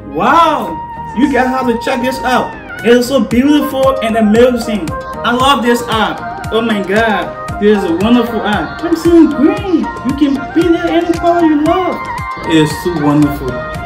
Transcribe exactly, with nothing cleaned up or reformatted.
Wow, you guys have to check this out. It is so beautiful and amazing. I love this app. Oh my god, this is a wonderful app. I'm seeing green. You can be there any color you love. It is so wonderful.